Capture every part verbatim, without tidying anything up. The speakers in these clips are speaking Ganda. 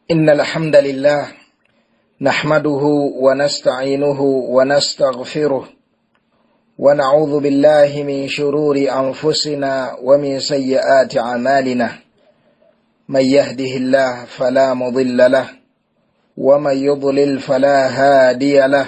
إن الحمد لله نحمده ونستعينه ونستغفره ونعوذ بالله من شرور أنفسنا ومن سيئات أعمالنا من يهده الله فلا مضل له ومن يضلل فلا هادي له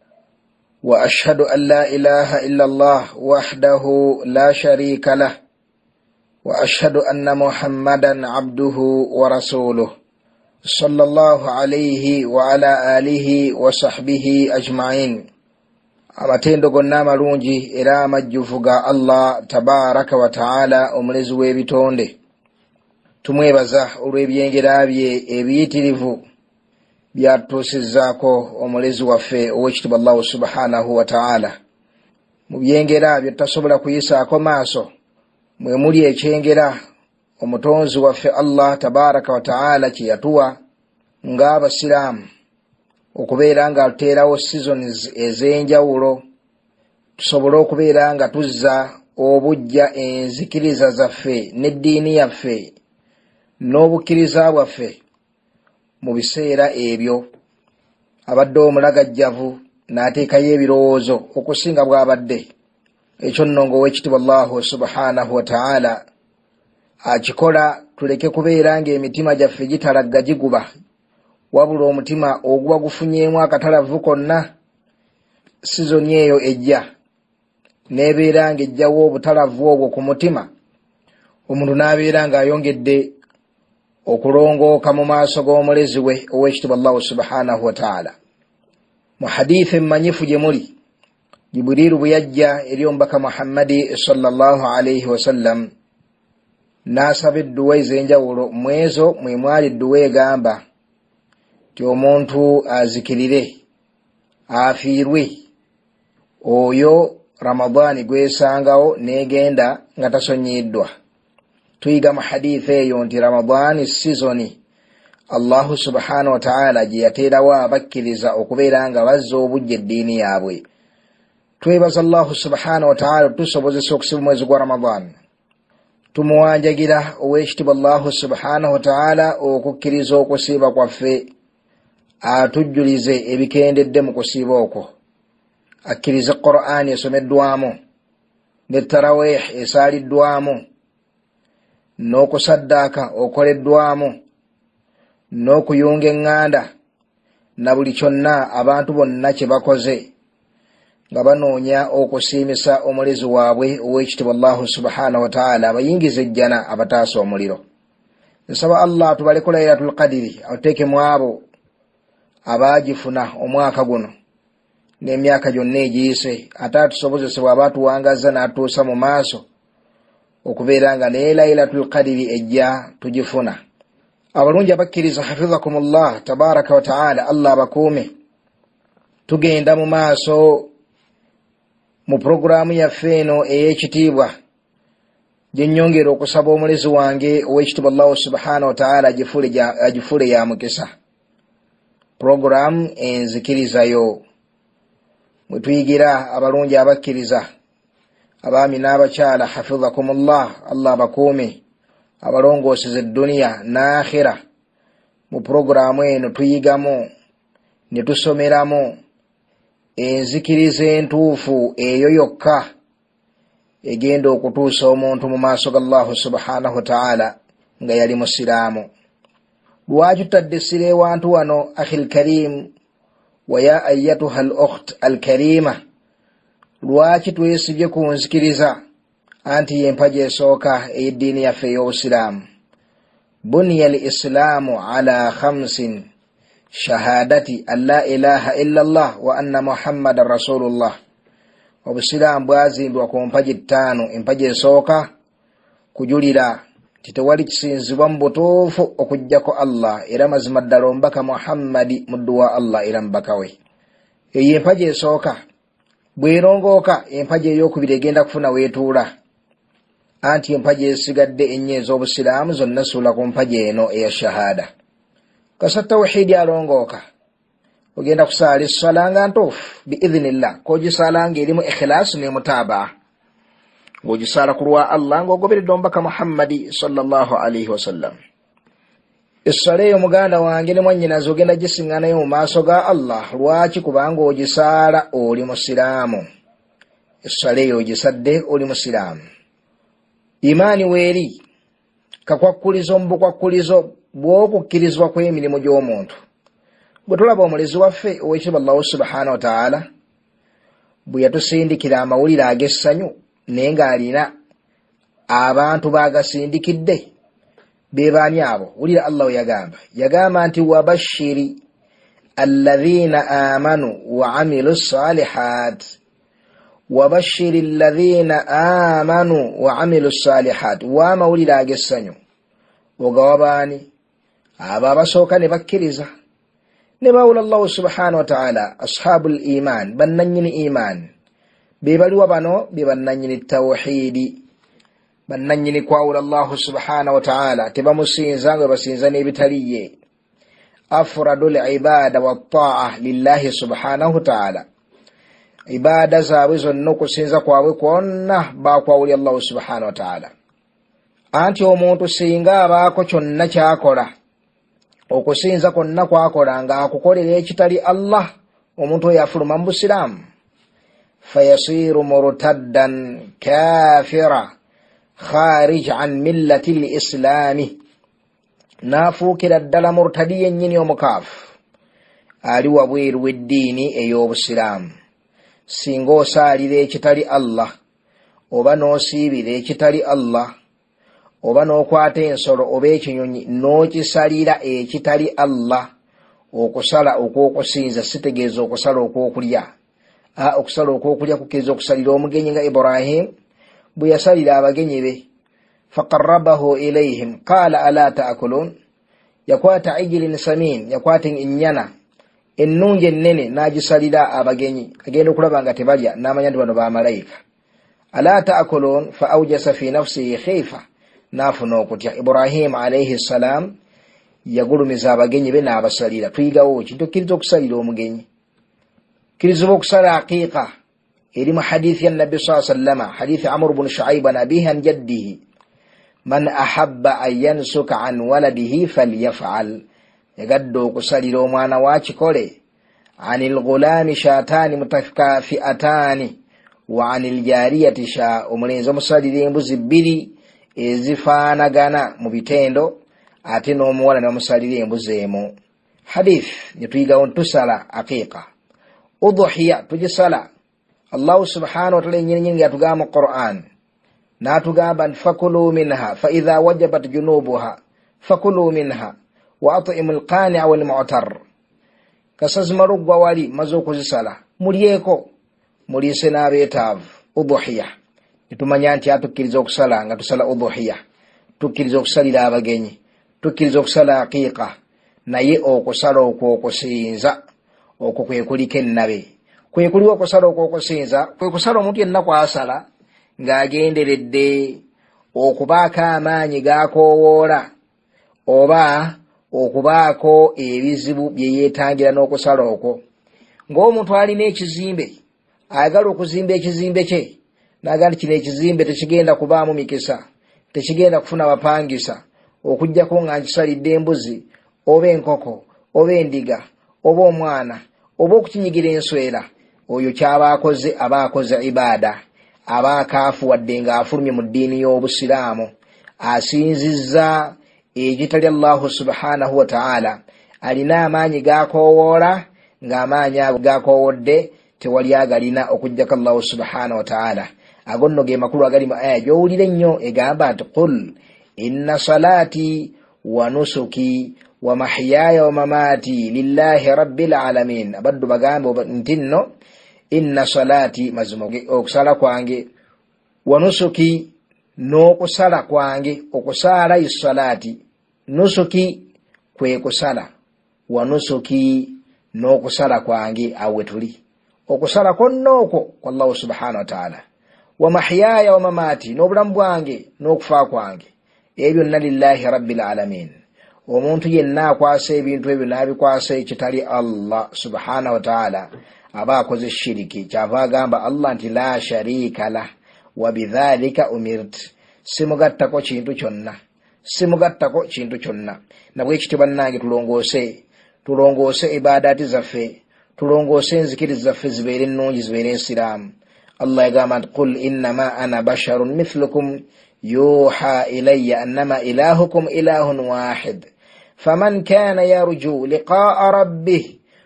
وأشهد أن لا إله إلا الله وحده لا شريك له وأشهد أن محمدا عبده ورسوله صلى الله عليه وعلى آله وصحبه أجمعين. amatendo gonna malungi era amajjuvuga Allah tabaraka wa taala omulezi w'ebitonde. Tumwebaza olw'ebyengera bye ebiyitirivu byatuusizzaako omulezi waffe ow'ekitiibwa Allah subhanahu wa taala. Mu byengera bye tutasobola kuyisaako maaso mwe muli ekyengera omutonzi waffe Allah tabaraka wa taala kye yatuwa ng'abasiraamu okubeera nga tuteerawo seasons ez'enjawulo tusobole okubeera nga tuzza obujja enzikiriza zaffe n'eddiini yaffe n'obukkiriza bwaffe mu biseera ebyo abadde omulagajjavu n'ateekayo ebirowoozo okusinga bw'abadde. Ekyo nno ng'ow'ekitiibwa Allah subhanahu wa ta'ala akikola tuleke kubeera ng'emitima gyaffe gitalagga giguba, wabula omutima oguba gufunyeemu akatalavu konna sizoni eyo ejja n'ebeera ng'ejjawo obutalavu obwo ku mutima, omuntu n'abeera ng'ayongedde okulongooka mu maaso g'omulezi we ow'ekitiibwa Allah subhanahu wa ta'ala. Mu hadithi emmanyifu gye muli, Jibrilu bwe yajja eri omubaka Muhammadi sallallahu alayhi wa sallam n'asaba edduwa ez'enjawulo, mu ezo mwe mwali edduwa egamba ti omuntu azikirire afiirwe oyo Ramadaani gwesangawo n'egenda nga tasonyiddwa. Tuyiga mu hadithi eyo nti Ramadaani sizoni Allahu subhanahu wa ta'ala gye yateerawo abakkiriza okubeera nga bazza obujja eddiini yaabwe. Twebaza Allahu subhanahu wa ta'ala tusobozesa okusiba mwezi gwa Ramadan. Tumuwanjagira ow'ekitiibwa Allahu subhanahu wa ta'ala okukkiriza okusiiba kwaffe, atujjulize ebikendedde mu kusiiba okwo, akkirize Qur'an esomeddwamu ne tarawih esaaliddwamu n'okusaddaaka okoleddwamu n'okuyunga eŋŋanda na buli kyonna abantu bonna kye bakoze nga banoonya okusiimisa omulezi waabwe ow'ekitiibwa Allahu subhanahu wa ta'ala abayingize ejjana abataasa omuliro. Nsaba Allah tubaleko Laylatul Qadiri atuteeke mu abo abaagifuna omwaka guno n'emyaka gyonna egiyise, ate atusobozesebwa abaatuwangaza n'atuusa mu maaso okubeera nga ne Laylatul Qadiri ejja tugifuna. Abalungi abakkiriza hafidhakumullah tabaraka wa ta'ala, Allah abakuume. Tugenda mu maaso mu programu yaffe eno ey'ekitiibwa gye nnyongera okusaba omulezi wange ow'ekitiibwa Allah subhanahu wa ta'ala agifuule ya mukisa, programu enzikirizayo mwe tuyigira abalungi abakkiriza, abaami n'abakyala hafidhakumullah, Allah abakuume, abalongooseza edduniya n'akhira. Mu programu eno tuyigamu ne tusomeramu enzikiriza entuufu eyo yokka egenda okutuusa omuntu mu maaso ga Allah subhanahu wa ta'ala nga yali musiraamu. Lwaki tutadde essira ewantu wano akhil karim wa ya ayyatuha al ukht al karima? Lwaki twesibye ku nzikiriza anti yempaja esooka ey'eddiini yaffe ey'obusiraamu? Buniya al islaamu ala khamsin: shahadati an la ilaha illa Allah wa anna Muhammadan rasulullah. Obusiraamu bwazimbibwa ku mpaji ttaano. Empaji esooka kujulira nti tewali kisinzibwa mu butuufu okuggyako Allah, era mazima ddala omubaka Muhammadi muddu wa Allah era mubaka we. Eyo empaji esooka bw'erongooka, empaji ey'okubiri egenda kufuna weetuula, anti empaji esigadde ennyo ez'obusiraamu zonna suula ku mpaji eno eya shahada. Kasa tawhidi alongooka, ogenda kusaala essala nga ntuufu biidhinillah, kogisaala ng'erimu ikhlaasu n'emutaabaa, ng'ogisaala ku lwa Allah ng'ogoberedde omubaka Muhammadi sallallahu alayhi wa sallam. essala eyo muganda wange ne mwannyinaze ogenda gisiŋŋanayo mu maaso ga Allah. Lwaki? Kubanga ogisaala oli musiraamu. Essala eyo ogisadde oli musiraamu. Imaani weeri kakwakkulizo mu bukwakkulizo bw'okukkirizibwa kw'emirimu gy'omuntu. Bwe tulaba omulezi waffe ow'ekitiibwa Allahu subhanahu wa ta'ala bwe yatusindikira amawulire ag'essanyu naye ng'alina abantu baagasindikidde, be baani abo? Wulira Allah we yagamba. Yagamba nti wabashiri alladhina amanu wa amilu salihat. Wabashiri alladhina amanu wa amilu salihat. Wa amawulire ag'essanyu ogawa baani? Abo abasooka ne bakkiriza ne bawula Allah subhanahu wa ta'ala. Ashabul iman, bannannyini iman. Be baliwa bano? Be bannannyini tawhidi, bannannyini kwawula Allah subhanahu wa ta'ala, tebamusinza nga basinza n'ebitaliye. Afradul ibada wa ta'a lillahi subhanahu wa ta'ala. Ibada zaabwe zonna okusinza kwabwe kwonna bakwawulya Allah subhanahu wa ta'ala. Anti omuntu singa abaako kyonna kyakola, okusinza kwonna kwakola nga akukolera ekitali Allah, omuntu oyo afuluma mu busiraamu. Fayasiru murtaddan kafira kharij an millati l-islami. Naafuukira ddala murtadi yennyini omukaafu, ali wabweru w'eddiini ey'obusiraamu. Singa osaalira ekitali Allah, oba n'osiibira ekitali Allah, oba n'okwata ensolo oba ekinyonyi n'okisalira ekitali Allah, okusala okw'okusinza sitegeeza okusala okw'okulya. A okusala okw'okulya kukkiriza okusalira omugenyi nga Ibrahim bwe yasalira abagenyi be. Faqarrabahu ilayhim qala ala ta'kulun. Yakwata ijilin samin, yakwata ennyana ennungi ennene n'agisalira abagenyi, agenda okulaba nga tebalya, n'amanya nti bano bamalayika. Ala ta'kulun fa awjasa fi nafsihi khifa, n'afuna okutya. Ibrahim alayhi salam yagulumiza abagenyi be n'abasalira. Tuyigawo ki? Tukkiriza okusalira omugenyi. Kirizibwa okusala aqiiqa. Eri mu hadithi ya Nabbi sallallahu alayhi wa sallam, hadithi Amr ibn Shu'ayb an abihi an jaddihi, man ahabba an yansuka an waladihi falyaf'al. Yagadde okusalira omwana wakikole. Anil ghulami shaatani mutakafi'atani wa anil jariyati sha. Omulenzi omusalira embuzi bbiri ezifaanagana mu bitendo, ate n'omuwala n'omusalira embuzi emu. Hadith netuyigawo ntusala aqiiqa. Udhuhiya tugisala. Allah subhanahu wa ta'ala yennyini nyingi atugamba mu Qur'an, n'atugamba nti fakulu minha fa idha wajabat junubuha fakulu minha wa at'imul qani'a wal mu'tar. Kasazima luggwa wali maze okuzisala, mulyeko, muliise n'abeetaavu. Udhuhiya nitumanya nti atukkiriza okusala nga tusala udhuhiya, tukkiriza okusalira abagenyi, tukkiriza okusala aqiiqa, naye okusala okw'okusinza okwo kwe kuliko ennabe. Kwe kuliwo okusala okw'okusinza, kwe kusala omuntu yenna kwasala ng'agenderedde okubaako amaanyi g'akoowoola oba okubaako ebizibu bye yeetangira n'okusala okwo. Ng'omuntu alina ekizimbe, ayagala okuzimba ekizimbe kye, n'agamba nti kino ekizimbe tekigenda kubaamu mikisa, tekigenda kufuna bapangisa, okuggyako nga nkisalidde embuzi oba enkoko oba endiga oba omwana oba okukinyigira enswera. Oyo kyaba akoze, aba akoze ibaada, aba akaafuwadde ng'afulumye mu ddiini y'obusiraamu, asinzizza ekitali Allahu subhanahu wa ta'ala. Alina amaanyi g'akoowoola, ng'amaanyi ago g'akoowodde tewali agalina okuggyako Allahu subhanahu wa ta'ala. Ago nno ge makulu agali mu aya gy'owulira ennyo egamba nti qul inna salati wa nusuki wa mahyaya wa mamati lillahi rabbil alamin. Abaddu bagambe nti nno inna salati, mazima okusala kwange, wa nusuki n'okusala kwange, okusala issalati, nusuki kwe kusala, wa nusuki n'okusala kwange awe tuli. Okusala kwonna okwo kwa Allah subhanahu wa ta'ala. Wa mahyaya wa mamati, n'obulamu bwange n'okufa kwange, ebyo byonna lillahi rabbil alamin. Omuntu yenna akwasa ebintu ebyo n'abikwasa ekitali Allah subhanahu wa ta'ala aba akoze shiriki. Kyava agamba Allah nti la sharika lah wa bidhalika umirt, simugattako kintu kyonna, simugattako kintu kyonna. Nabwe kityo bannange tulongoose tulongoose ibadati zaffe, tulongoose enzikiriza zaffe zibeere ennungi, zibeere ensiraamu. Allah yagamba nti qul innama ana basharun mithlukum yuha ilayya annama ilahukum ilahun wahid faman kana yarju liqaa rabbih,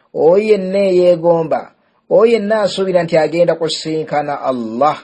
oyenna yeegomba, oyenna asuubira nti agenda kusinkana Allah,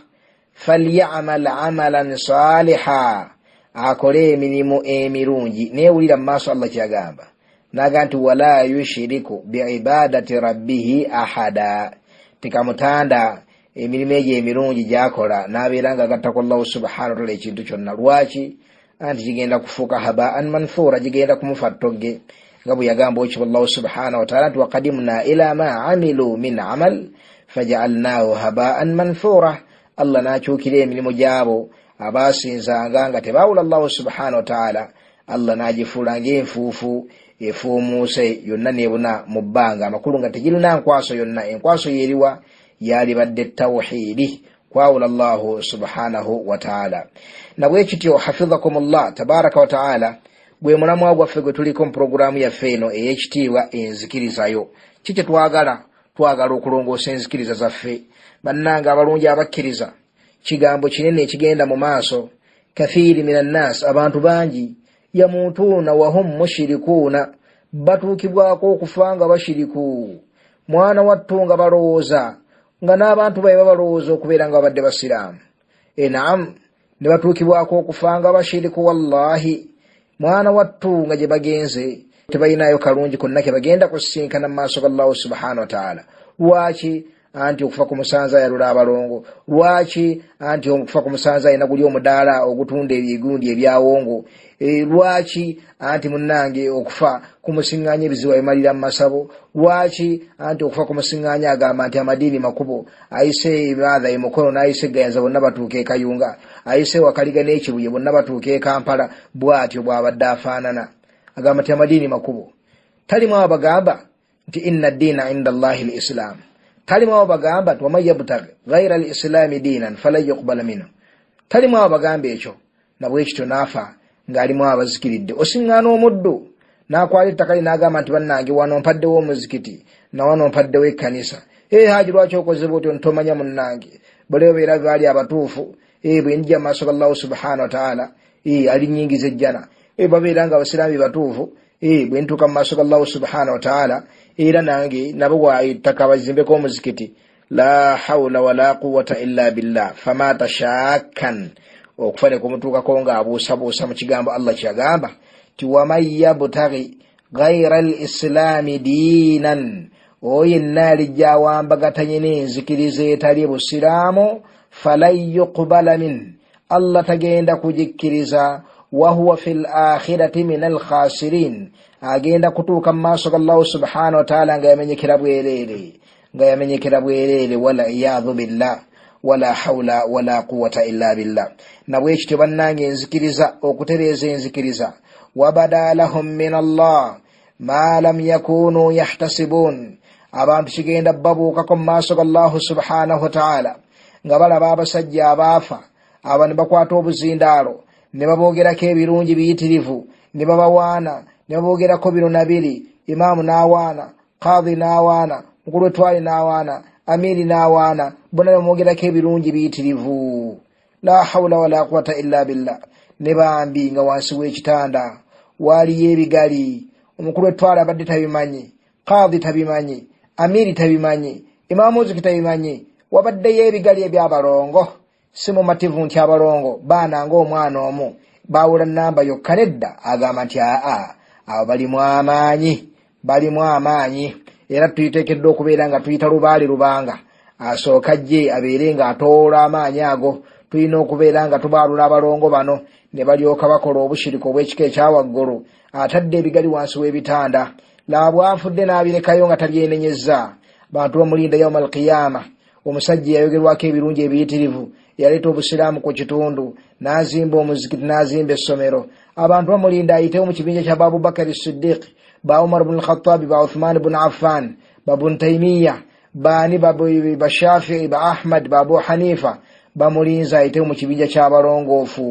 falyamal amalan saliha, akole emirimu emirungi. Neewulira mu maaso Allah kyagamba, naga nti wala yushiriku biibadati rabbihi ahada, tikamutanda emirimu egyo emirungi gyakola n'abeera nga agattako Allah subhanahu wa ta'ala ekintu kyonna. Lwaki? Anti kigenda kufuuka habaan manthura, kigenda kumufa ttogge, nga bwe yagamba okyo Allah subhanahu wa ta'ala nti waqadimna ila ma amilu min amal faja'alnahu habaan manthura. Allah n'akyukira emirimu gyabo abaasinzanga nga tebaawula Allah subhanahu wa ta'ala, Allah n'agifuula ng'enfuufu efuumuuse, yonna neebuna mu bbanga, amakulu nga tegirina nkwaso yonna. Enkwaso yeeriwa? yalibadde tawhidi, kwawula Allah subhanahu wa ta'ala. Nabwe kityo hafidhakumullah tabaraka wa ta'ala, gwe mulamwa gwaffe gwe tuliko mu programu yaffe eno ey'ekitiibwa enzikirizayo. Kiki twagala? Twagala okulongoosa enzikiriza zaffe. Bannange abalungi abakkiriza, kigambo kinene ekigenda mu maaso. Kathiri minan nas, abantu bangi, yamutuuna wahum mushirikuuna, batuukibwako okufa nga bashiriku. Mwana wattu nga balowooza nga n'abantu baye babalowooza okubeera nga babadde basiraamu. E naam, ne batuukibwako okufa nga bashiriku. Wallahi mwana wattu nga gye bagenze tebalinayo kalungi konna ke bagenda kusisinkana mu maaso ga Allah subhanahu wa ta'ala. Lwaki? Anti okufa ku musanza yalula abalongo. Lwaki? Anti okufa ku musanza ayina guli omudaala ogutunda ebigundi ebyawongo. E, lwaki? Anti munnange okufa ku musiŋŋaanya ebizibu ebimalira mu masabo. Lwaki? Anti okufa ku musiŋŋaanya agamba nti amadiini makubo, ayise ebaadha emukono n'ayise gayanza bonna batuuka e Kayunga, ayise Wakaliga n'Ekibuye bonna batuuka e Kampala. Bw'atyo bw'abadde afaanana, agamba nti amadiini makubo. Talimu abagamba nti inna ad-diina inda Allahi al-Islam. Talimu abagamba nti waman yabtaghi ghayra al-islami diinan falan yuqbala minhu. Talimu abagamba ekyo. Nabwe kityo naafa ng'alimu abazikiridde. Osiŋŋaana omuddu n'akwala ettaka lye n'agamba nti bannange wano mpaddewo omuzikiti na wano mpaddewo ekkanisa. Eh Haji, lwaki okoze bw'otyo? Ntomanya munnange balewo beera baali abatuufu. Eh bwe njja mu maaso ga Allah subhanahu wa ta'ala, eh alinyingiza ejjana. Eh babeera nga abasiraamu batuufu. Eh bwe ntuuka mu maaso ga Allah subhanahu wa ta'ala, era nange nabo bw'attaka bazimbeko omuzikiti. La hawla wala quwwata illa billah. Fama tashakkan, okufa ne kumutuukako ng'abuusabuusa mu kigambo Allah kyagamba ti waman yabtaghi ghayra al-islami diinan, oyenna alijja awambagatanye n'enzikiriza etali busiraamu, falan yuqbala min, Allah tagenda kugikkiriza. Wa huwa fil akhirati min al-khasirin, agenda kutuuka mu maaso ga Allah subhanahu wa ta'ala nga yamenyekera bwereere, nga yamenyekera bwereere. Wala iyadhu billah, wala hawla wala quwwata illa billah. Nabwe kityo bannange enzikiriza, okutereeza enzikiriza, wabada lahum min Allah ma lam yakunu yahtasibun, abantu kigenda babuukako mu maaso ga Allah subhanahu wa ta'ala nga balaba abasajja abaafa, abo ne bakwata obuzindaalo ne baboogerako ebirungi biyitirivu, ne babawaana, ne baboogerako bino na biri. Imaamu n'awaana, Qadhi n'awaana, mukulu w'ettwale n'awaana, Amiri n'awaana, bonna ne bamwogerako ebirungi biyitirivu. La hawla wala quwwata illa billah. Ne bambi nga wansi w'ekitanda waaliyo ebigali. Omukulu w'ettwale abadde tabimanyi, Qadhi tabimanyi, Amiri tabimanyi, Imaamu Muziki tabimanyi. Wabaddeyo ebigali ebyabalongo. Si mumativu nti abalongo baana ng'omwana omu baawula nnamba yokka. Nedda agamba nti aa, abo balimu amaanyi, balimu amaanyi. Era tuyiteekeddwa okubeera nga tuyita lubaali lubanga, asooka jje abeere nga atoola amaanyi ago. Tulina okubeera nga tubaalula abalongo bano ne balyoka bakola obushiriko obw'ekika ekyawaggulu, atadde ebigali wansi w'ebitanda. Laabw'afudde n'abirekayo nga talyenenyezza. Bantu bamulinda yawma al-qiyama. Omusajja yayogerwako ebirungi ebiyitirivu, yaleeta obusiraamu ku kitundu, n'azimba omuzikiti, n'azimba essomero. Abantu bamulinda ayitewo mu kibinja kya Abubakar Siddiq, ba Umar ibn al-Khattab, ba Uthman ibn Affan, ba Ibn Taymiyyah, baani ba Shafi'i, ba Ahmad, ba Abu Hanifa. Bamulinza ayitewo mu kibinja ky'abalongoofu.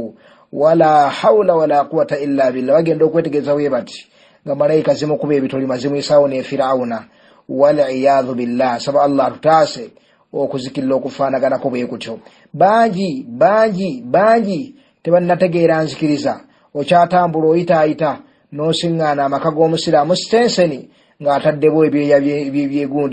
wala hawla wala quwwata illa billah bagenda okwetegeza webati nga malaika zimukuba ebitoli mazimu isawo ne Firauna wal iyadhu billah saba Allah tutase okuzikilla okufaanaganako bwe kutyo bangi bangi bangi tebannategeera nzikiriza okyatambula oyitaayita n'osiŋŋaana amaka g'omusiraamu sitenseni ng'ataddemu ebyoya byegundi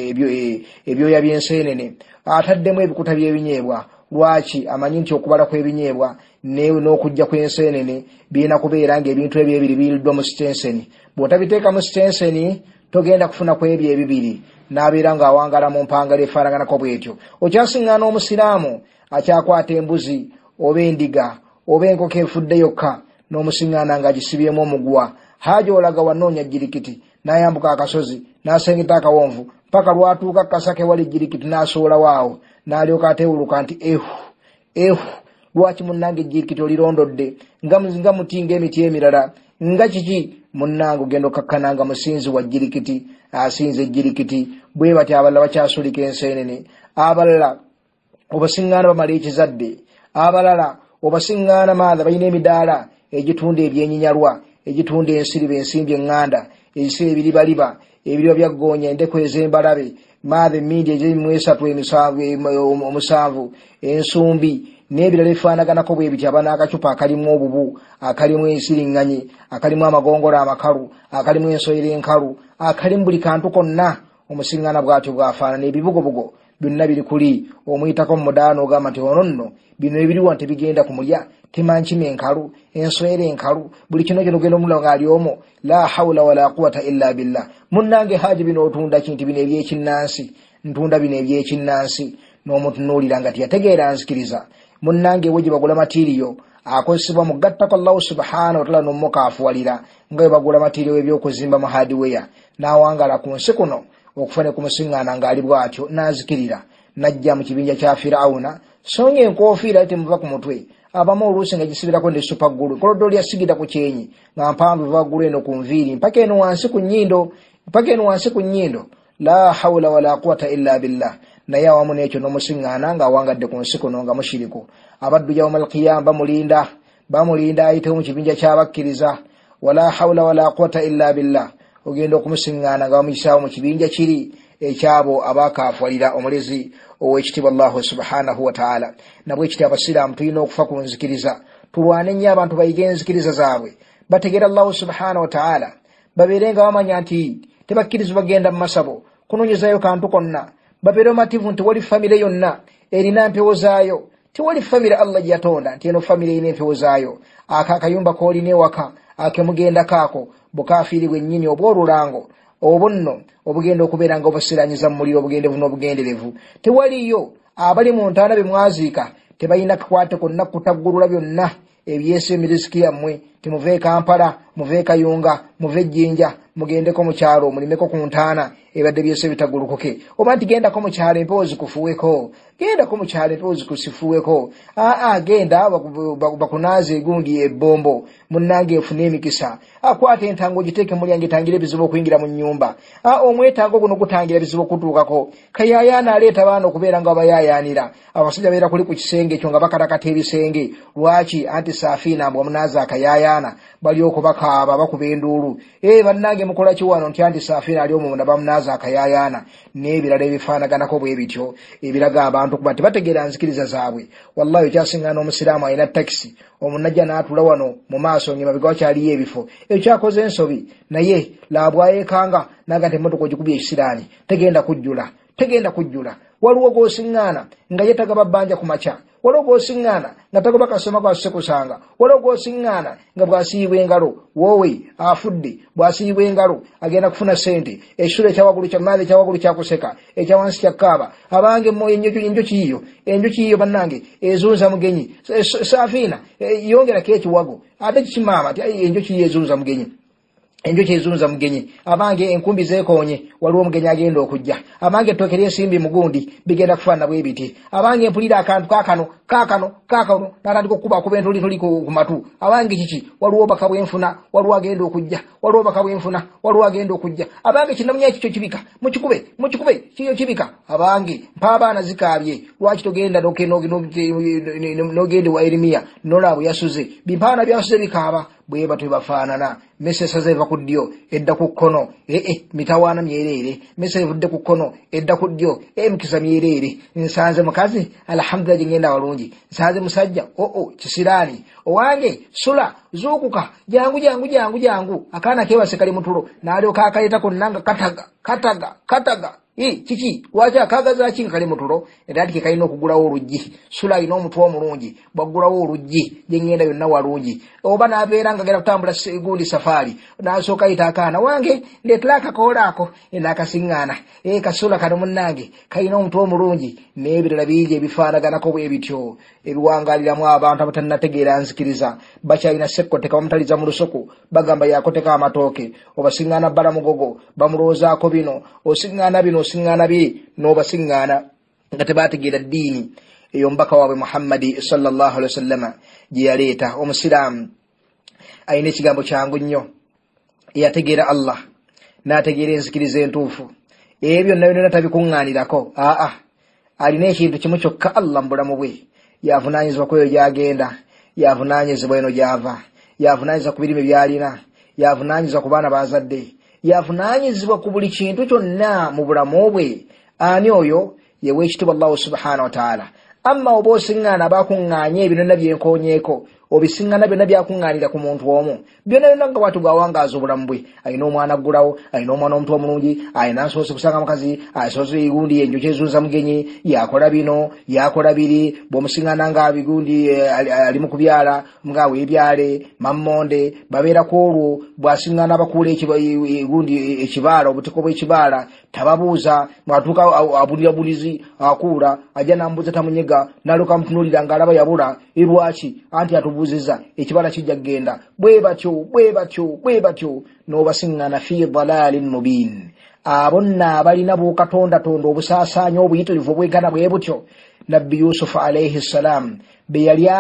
ebyoya by'enseenene ataddemu ebikuta by'ebinyeebwa lwaki amanyi nti okubala kw'ebinyeebwa n'okujja kw'enseenene birina kubeera ng'ebintu ebyo ebiri biriddwa mu sitenseni bw'otabiteeka mu sitenseni togenda kufuna ku ebyo ebibiri n'abeera ng'awangala mu mpangalo efaanaganako bw'etyo okyasiŋŋaana omusiraamu akyakwata embuzi oba endiga oba enkoko efudde yokka n'omusiŋŋaana ng'agisibyemu omugwa haja olaga wanoonya jirikiti n'ayambuka akasozi n'asengeta akawonvu paka lwatuuka kasake wali jirikiti n'asoola waawo n'alyoka ateewuluka nti ehu ehu lwaki munnange jirikiti olirondodde nga muti ng'emiti emirala nga kiki munnange ogenda okakkananga musinzi wa jirikiti asinze jirikiti bwe bati abalala bakyasulika enseenene abalala obasiŋŋaana bamala ekizadde abalala obasiŋŋaana maatha balina emidaala egitunda ebyenyinyalwa egitunda ensiriba ensimbi eŋŋanda ebisira ebiribaliba ebiriba byaggoonya endeku ez'embalabe maatha emmindi egy'emu esatu omusanvu ensumbi n'ebirala ebifaanaganako bwe biti aba n'akacupa akalimu obubu akalimu ensiriŋŋanyi akalimu amagongolo amakalu akalimu ensoyera enkalu akalimu buli kantu konna omusiŋŋaana bw'atyo bw'afaanana ebibugobugo byonna biri kuli omuyitako mu mudaala ogamba nti ono nno bino ebiriwa nti bigenda kumulya timankima enkalu enswera enkalu buli kino kino genda omulala ng'ali omwo la hawla wala quwwata illa billah munnange haji bino otunda kintu bino ebyekinnansi ntunda bino ebyekinnansi n'omutunuulira nga tiyategeera nzikiriza munnange ewe gye bagula matiriyo akozesebwa mu gattako Allahu subhanahu wa ta'ala n'omukaafuwalira nga bwe bagula matiriyo ebyokuzimba mu hardware n'awangala ku nsi kuno okufune ku musiŋŋaana ng'ali bw'atyo n'azikirira n'ajja mu kibinja kya Firauna so ng'enkoofiira temuva ku mutwe abamu oluusi nga gisibirako ne supaggulu nkoloddolo lyasigira ku kyenyi nga mpanvu eva ggulu eno ku nviiri mpaka eno wansi ku nnyindo mpaka eno wansi ku nnyindo la hawla wala quwwata illa billah naye awamu n'ekyo n'omusiŋŋaana ng'awangadde ku nsi kuno nga mushiriku abaddu yawmal qiyama bamulinda bamulinda ayitewo mu kibinja ky'abakkiriza wala hawla wala quwwata illa billah ogenda okumusiŋŋaana nga bamuyisaawo mu kibinja kiri ekyabo abaakaafwalira omulezi ow'ekitiibwa Allahu subhanahu wa ta'ala nabwe ekiti abasiraamu tulina okufa ku nzikiriza tulwane nnyo abantu bayige enzikiriza zaabwe bategeera Allahu subhanahu wa ta'ala babeere nga bamanya nti tebakkiriza bagenda mu masabo kunoonyezayo kantu konna babeere bamativu nti wali famire yonna erina mpewo zaayo tewali famire Allah gye yatonda nti eno famire erina empewo zaayo aka akayumba koolina ewaka akemugenda kaako bukaafiiribwa ennyini obw'olulango obunno obugenda okubeera nga obusiraanyiza mu muliro obugendevu n'obugenderevu tewaliyo abali mu ntaana be mwaziika tebalina kukwate konna kutaggulula byonna ebyeso emiriziki yammwe timuve Kampala muve Kayunga muve Jjinja mugendeko mu kyalo mulimeko ku ntaana ebadde byeso bitagulukuke oba nti gendako mu kyalo empewo zikufuweko gendako mu kyalo empewo zikusifuweko aa genda bakunaaze egundi ebbombo munnange efune emikisa akwata entango giteeke mulyango etangire ebizibu okuyingira mu nnyumba omwetango guno gutangira ebizibu okutuukako kayayaana aleeta baana okubeera nga babayaayaanira abasajja beera kuli ku kisenge ekyo nga bakatakata ebisenge lwaki anti Safiina mbwe munaaza akayayaana balyoko bakaaba bakuba enduulu ee bannange mukola kiwano nti anti Safiina ali omunda bamunaaza akayayaana n'ebirala ebifaanaganako bwe bityo ebiraga abantu kuba tebategeera nzikiriza zaabwe wallahi okyasiŋŋaana omusiraamu alina takisi omunajja n'atula wano mu maaso ng'emabega wakyaliyo ebifo ekyakoze ensobi naye laabwayekanga naga nti emmotoka ogikubye ekisiraani tegenda kujjula tegenda kujjula waliwo gw'osiŋŋaana nga yeetagaba bbanja ku makya waliwo gw'osiŋŋaana nga tagoba kasoma kwasuse kusanga waliwo gw'osiŋŋaana nga bw'asiibwa engalo woowe afudde bw'asiibwa engalo agenda kufuna ssente ekisulo ekyawagulu kya maali ekyawagulu kyakuseka ekyawansi kyakkaaba abange enjoki yiyo enjoki yiyo bannange ezunza mugenyi Safiina yongerako ekiwago ate kikimaama ti enjoki yiyo ezunza mugenyi enjoki ezunza mugenyi abange enkumbi zekonye waliwo mugenyi agenda okujja abange ettooke ly'ensimbi mugundi bigenda kufaana bwe biti abange mpulira akantu kaakano kaakano kaakano natandika okukuba kuba entoli toli ku matu abange kiki waliwo baka bwenfuna waliwo agenda okujja waliwo baka bwenfuna waliwo agenda okujja abange kinamunya kikyo kibika mukikube mukikube kiyo kibika abange mpa abaana zikaabye lwaki togenda nogende wa Yeremiya nolabo yasuze bimpaana byasuze bikaaba bwe batwe bafaanana mesesa zeva ku ddyo edda ku kkono ee eh, mitawaana myerere mesa evudde ku kkono edda ku ddyo emikisa myerere nsanze mukazi alhamdulillah jingenda walungi nsanze musajja o oh, oh, kisirani owange sula zukuka jangu jangu jangu jangu akana kebase kali mutulo nalyo kakaleta ko nanga kataga kataga kataga ee kiki wacha kagaza kinga kali mutulo edati ke kalina okugulawo oluggi sula ino omutwe omulungi bagulawo oluggi jengenda yonna walungi oba nabeera nga gera kutambula gundi safari nasooka yita akaana wange ndetula akakoolaako enakasiŋŋaana ee kasula kano munnange kalina omutwe omulungi n'ebirala bingi ebifaanaganako bwe bityo ebiwangaliramu abantu abatannategeera nzikiriza bakyalina sekkoteka bamutaliza mu lusuku bagamba yakoteka amatooke obasiŋŋaana bbala mugogo bamuloozaako bino osiŋŋaana bino osiŋŋaana bi n'obasiŋŋaana nga tebategeera ddiini eyo mbaka waabwe Muhammadi sallallahu alaihi wasallam gye yaleeta omusiraamu ayina ekigambo kyangu nnyo eyategeera Allah n'ategeera enzikiriza entuufu ebyo byonna byonna tabikuŋŋaanirako aa alina ekintu kimu kyokka Allah mu bulamu bwe yavunaanyizibwa ku eyo gy'agenda yavunaanyizibwa eno gy'ava yavunaanyizibwa ku birime by'alina yavunaanyizibwa ku baana bazadde yavunaanyizibwa ku buli kintu kyonna mu bulamu bwe ani oyo yewe ekitiibwa Allah subhanahu wa ta'ala amma oba osiŋŋaana bakuŋŋaanye ebinonna byenkoonyeeko obisiŋŋaana byonna byakuŋŋaanira ku muntu omu byonna byonna nga bwatu bwawangaaza obulamu bwe alina omwana aggulawo alina omwana omuntu omulungi alina nsoose kusanga mukazi asoose igundi enjoki ezunza mugenyi yakola bino yakola biri bw'omusiŋŋaana nga bigundi ali mu kubyala ngaawe ebyale mammonde babeerako olwo bw'asiŋŋaana abakuula igundi ekibaala obutiko bw'ekibaala tababuuza mwatuuka abulira bulizi akuula ajja namubuuza tamunyega naluka mutunuulira ng'alaba yabula erwaki anti atubuuziza ekibala kijja kgenda bwe batyo bwe batyo bwe batyo n'obasiŋŋaana fi dalalin mubin abo nno abalina bw'okatondatonda obusaasaanya obuyitirivu obwegana bwe butyo nabbi Yusufu alayhi ssalam be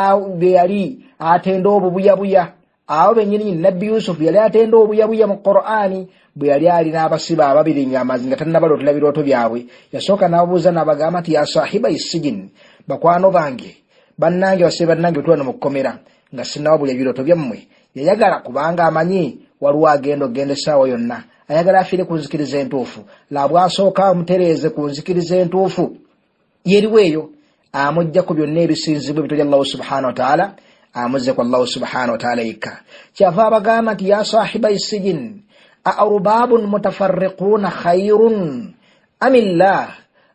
yali atenda obubuyabuya abo bennyini nabbi Yusufu yali atenda obuyabuya mu Qur'ani bwe yali alina abasiba ababiri ng'amazi nga tannabalootera birooto byabwe yasooka n'ababuuza n'abagamba nti ya sahiba isijini bakwano bange bannange basibe bannange bwe tuba mu kkomera nga sinnawabula ebirooto byammwe yayagala kubanga amanyi waliwo agenda okgenda essaawa yonna ayagala afiire ku nzikiriza entuufu labwasooka amutereeze ku nzikiriza entuufu yeriwo eyo amujja ku byonna ebisinzibwa ebitoli Allah subhanahu wa ta'ala amuzze ku Allah subhanahu wa ta'ala yekka kyava abagamba nti ya sahiba isijini aarubabun mutafarriquuna khayrun amillah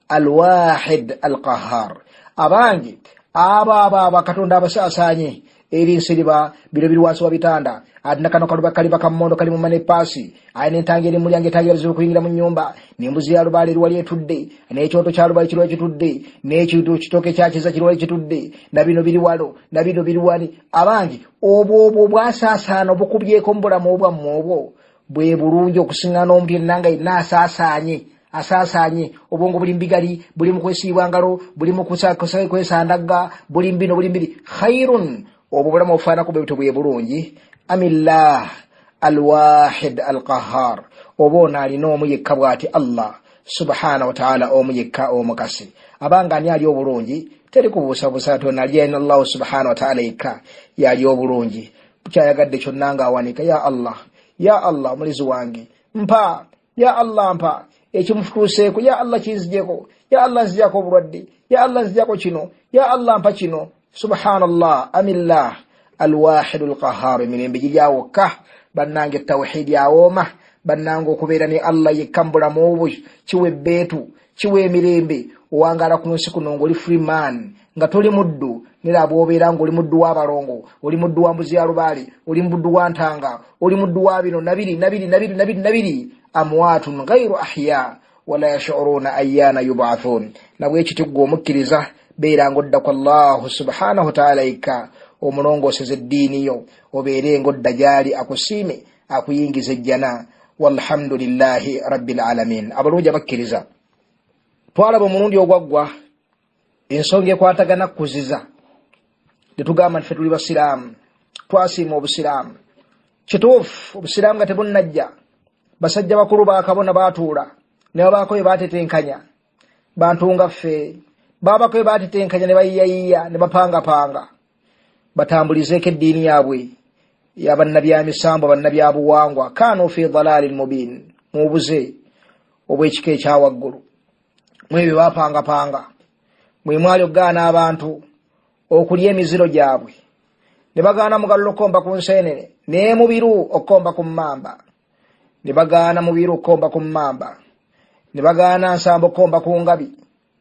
alwahid alqahar abange abo abo abakatonda abasaasaanye erinsiriba biro biri wansi wa bitanda adina kano kaluba kaliba kammondo kali mu mane pasi ayina entangi eri mulyange tangira zo kuyingira mu nyumba n'embuzi ya lubaale eriwali etudde n'ekyoto kya lubaale kirwali kitudde n'ekintu kitoke kyakiza kirwali kitudde na bino biri walo na bino biri wali abange obwo obwo bwasaasaana obukubyeko mu bulamu obwammwe obwo bwe bulungi okusiŋŋaana omuntu yenna nga yenna asaasaanye asaasaanye obwongo buli mbigali buli mu kwesiibwa ngalo buli mu kwesandagga buli mbino buli mbiri khayrun obwo bulamu obufaanako bwe butyo bwe bulungi amillah alwahid alqahar oba ono alina omu yekka bw'ati Allah subhanahu wa ta'ala omu yekka omukasi abanga ani ali obulungi teri kubuusabuusa tona ali alina Allah subhanahu wa ta'ala yekka yali obulungi bukyayagadde kyonna ng'awanika ya Allah ya Allah mulizi wange mpa ya Allah mpa ekimufutuuseeko ya Allah kinzijeko ya Allah nzijako obulwadde ya Allah nzijako kino ya Allah mpa kino subhanallah amillah alwahid alqahar emirembe giryawokka bannange tawhidi awooma bannange okubeera ne Allah yekka mu bulamu obwo kiwa ebbeetu kiwa emirembe owangala ku nsi kuno ng'oli free man nga toli muddu nera bw'obeera ng'oli muddu w'abalongo oli muddu wa mbuzi ya lubaale oli muddu wa ntanga oli muddu wa bino nabiri nabiri nabiri nabiri nabiri amwaatun ghayru ahya wala yash'uruna ayyana yub'athun nabwe ekyo gwe omukkiriza beera ng'odda ku Allah subhanahu wa ta'ala yekka omulongooseza eddiini yo obeere ng'odda gy'ali akusiime akuyingiza ejjana. Walhamdulillahi rabbil alamin. Abalungi abakkiriza, twalaba omulundi ogwaggwa ensonga ekwatagana kuziza tetugamba nti ffe tuli basiraamu twasiima obusiraamu. Kituufu obusiraamu nga tebunnajja, basajja bakulu bakabona baatuula ne babaako bye baatetenkanya, bantu nga ffe baabako bye baatetenkanya ne bayiyayiya ne bapangapanga batambulizeeko eddiini yaabwe y'abannabyamisambo bannabyabuwangwa. Kaanu fi dalalin mubin, mubuze obw'ekika ekyawaggulu. Mwebyo baapangapanga, mwe mwali okugaana abantu okulya emiziro gyabwe, ne bagaana mugalula okukomba ku nseenene ne mubiru okukomba ku mmamba, ne bagaana mubiru okukomba ku mmamba, ne bagaana nsambo okukomba ku ngabi,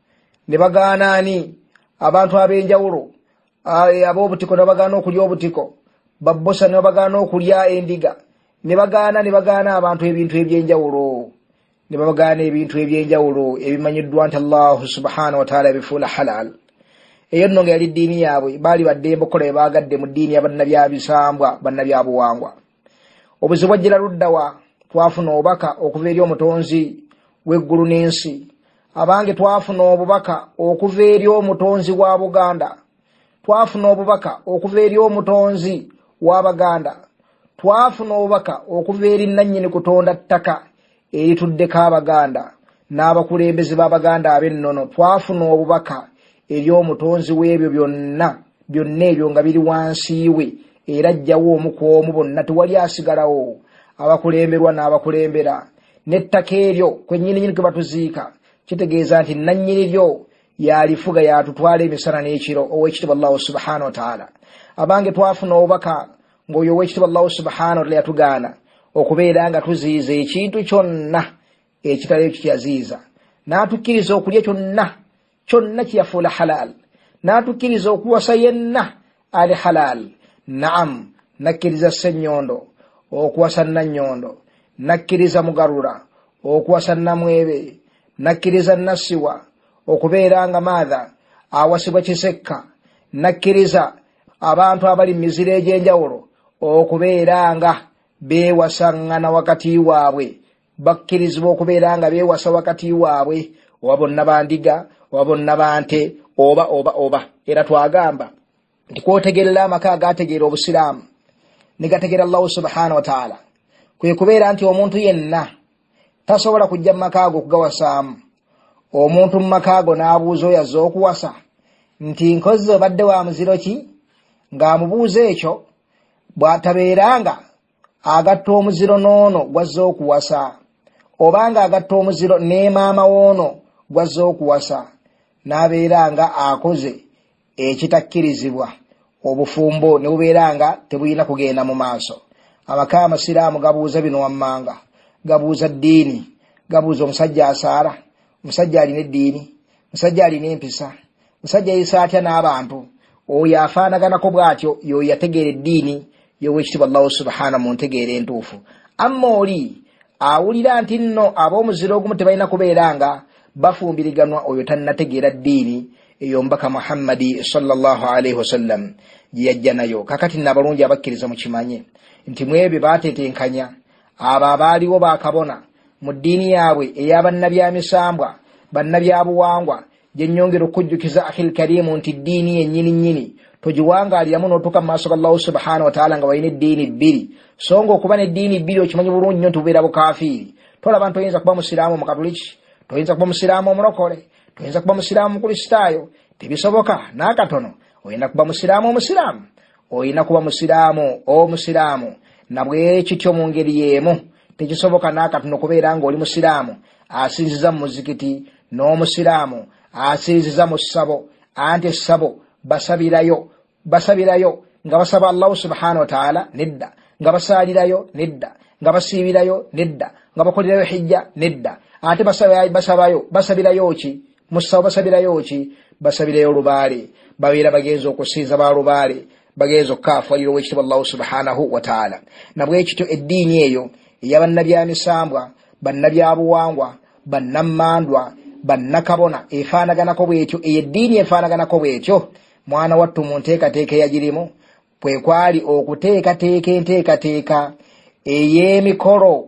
ne bagaana ani abantu ab'enjawulo ab'obutiko ne bagaana okulya obutiko, babbosa ne bagaana okulya endiga, ne bagaana ne bagaana abantu ebintu eby'enjawulo, ne bagaana ebintu eby'enjawulo ebimanyiddwa nti Allahu subhanahu wa ta'ala bifuula halal. Eyo nno nga yali ddiini yaabwe, baali baddembe okukola bye baagadde mu ddiini y'abannabyabisambwa bannabyabuwangwa. Obuzibu bwajjira luddawa? Twafuna obubaka okuva eri omutonzi w'eggulu n'ensi. Abange twafuna obubaka okuva eri omutonzi wa Buganda, twafuna obubaka okuva eri omutonzi w'Abaganda, twafuna obubaka okuva eri nannyini kutonda ttaka erituddeko Abaganda n'abakulembeze b'Abaganda ab'ennono. Twafuna obubaka eri omutonzi w'ebyo byonna byonna ebyo nga biri wansi we, era ajjawo omu ku omu, bonna tewali asigalawo, abakulemberwa n'abakulembera. N'ettaka eryo kwennyininyini kwe batuziika kitegeeza nti nannyini lyo yalifuga yatutwala emisana n'ekiro, ow'ekitiibwa Allahu subhanahu wa ta'ala. Abange twafuna obubaka ng'oyo ow'ekitiibwa Allahu subhanahu wa ta'ala yatugaana okubeera nga tuziiza ekintu kyonna ekitali ekyo kyaziiza, n'atukkiriza okulya kyonna kyonna kiyafuula halal, n'atukkiriza okuwasa yenna ali halal. Naam, nakkiriza Ssenyondo okuwasa Nannyondo, nakkiriza Mugarura okuwasa Namwebe, nakkiriza Nassiwa okubeera nga maadha awasibwa Kisekka, nakkiriza abantu abali mu miziro egy'enjawulo okubeera nga beewasaŋŋana wakati waabwe, bakkirizibwa okubeera nga beewasa wakati waabwe, oba bonna bandiga oba bonna bante oba oba oba. Era twagamba nti kwotegerera amaka agategeera obusiraamu ne gategeera Allahu subhanahu wa ta'ala kwe kubeera nti omuntu yenna tasobola kujja mu maka ago okugawasaamu. Omuntu mu maka ago n'abuuza oyo azze okuwasa nti nkozze obadde wa muziro ki, ng'amubuuza ekyo bw'atabeeranga agatta omuziro n'ono gwazze okuwasa, obanga agatta omuziro ne maama w'ono gwazze okuwasa, n'abeeranga akoze ekitakkirizibwa, obufumbo ne bubeeranga tebulina kugenda mu maaso. Amaka amasiraamu gabuuza bino wammanga, gabuuza ddiini, gabuuza omusajja asaara, omusajja alina eddiini, omusajja alina empisa, omusajja yisa atya n'abantu, oyo afaanaganako bw'atyo y'oyo yategeera eddiini y'ow'ekitiibwa Allahu subhanahu mu ntegeera entuufu. Amma oli awulira nti nno ab'omuziro ogumu tebalina kubeera nga bafumbiriganwa, oyo tannategeera ddiini ey'omubaka Muhammadi sallallahu alaihi wasallam gye yajja nayo. Kakati n'abalungi abakkiriza mukimanye nti mwebyo baatetenkanya abo abaaliwo bakabona mu ddiini yaabwe ey'abannabyamisambwa bannabyabuwangwa, gye nnyongera okujjukiza akhil karimu nti ddiini yennyini nnyini togiwangaaliramu n'otuuka mu maaso ga Allahu subhanahu wa ta'ala nga balina eddiini bbiri. So nga okuba n'eddiini bbiri okimanyi bulungi nnyo nti bubeera bukaafiiri. Tolaba nti oyinza kuba musiraamu omukatoliki, toyinza kuba musiraamu omulokole, toyinza kuba musiraamu omukristaayo, tebisoboka n'akatono. Oyina kuba musiraamu omusiraamu, oyina kuba musiraamu omusiraamu, na bwe kityo mu ngeri y'emu tekisoboka n'akatono kubeera ng'oli musiraamu asinziza mu muzikiti n'omusiraamu asinziza mu ssabo, anti essabo basabirayo basabirayo nga basaba Allahu subhanahu wa ta'ala, nedda, nga basaalirayo nedda, nga basiibirayo nedda, nga bakolerayo hijja nedda. Ate basabayo basabayo basabirayo ki? Musawo basabirayo ki? Basabirayo lubaale, babeera bagenza okusinza ba lubaale, bagenza okukaafuulira ow'ekitiibwa Allahu subhanahu wa ta'ala. Na bwe kityo eddiini eyo ey'abannabyamisambwa bannabyabuwangwa bannammandwa bannakabona efaanaganako bwetyo, eyo eddiini efaanaganako bwetyo. Mwana wattu mu nteekateeka eyagirimu kwe kwali okuteekateeka enteekateeka ey'emikolo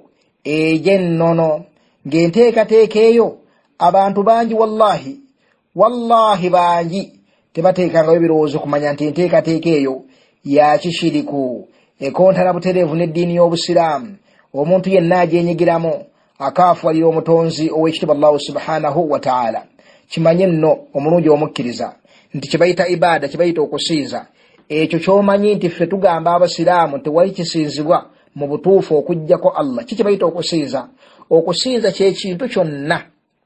egy'ennono ng'enteekateeka eyo abantu bangi wallahi wallahi bangi tebateekangayo ebirowoozo kumanya nti enteekateeka eyo ya kishiriku ekontana butereevu n'eddiini y'obusiraamu. Omuntu yenna agyenyigiramu akaafuwalira omutonzi ow'ekitiibwa Allahu subhanahu wa ta'ala. Kimanye nno omulungi omukkiriza nti kibayita ibaada, kibayita okusinza, ekyo ky'omanyi nti ffe tugamba abasiraamu tewali kisinzibwa mu butuufu okujjako Allah. Kikibayita okusinza. Okusinza ky'ekintu kyonna,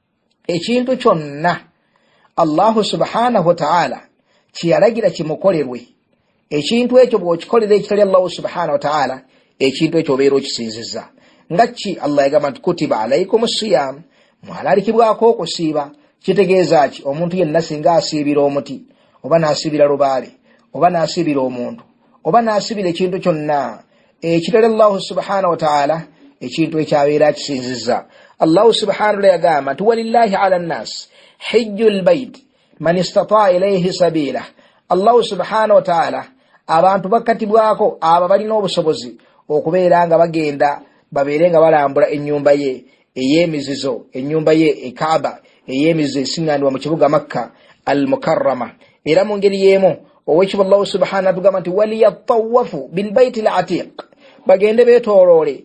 ekintu kyonna Allahu subhanahu wa ta'ala kiyalagira kimukolerwe. Ekintu ekyo bw'okikolera ekitali Allahu subhanahu wa ta'ala, ekintu ekyo obeera okisinzizza. Nga ki Allah yagamba nti kutiba alaykumus siyam, mwalalikibwako okusiiba. Kitegeeza ki? Omuntu yenna singa asiibira omuti, oba n'asiibira lubaale, oba n'asiibira omuntu, oba n'asiibira ekintu kyonna ekitali Allahu subhanahu wa ta'ala, ekintu ekyabeera akisinzizza. Allahu subhanahu wa yagamba nti walillahi ala nnas hijjul bait man istata ilayhi sabila. Allahu subhanahu wa ta'ala abantu bakatibwako abo balina obusobozi okubeera nga bagenda babeere nga balambula ennyumba ye ey'emizizo, ennyumba ye eKaaba ey'emizizo esiŋŋandibwa mu kibuga Makka al-Mukarrama. Era mu ngeri y'emu ow'ekitiibwa Allahu subhanahu atugamba nti waliyatawafu bilbaiti al-atiq, bagende beetooloole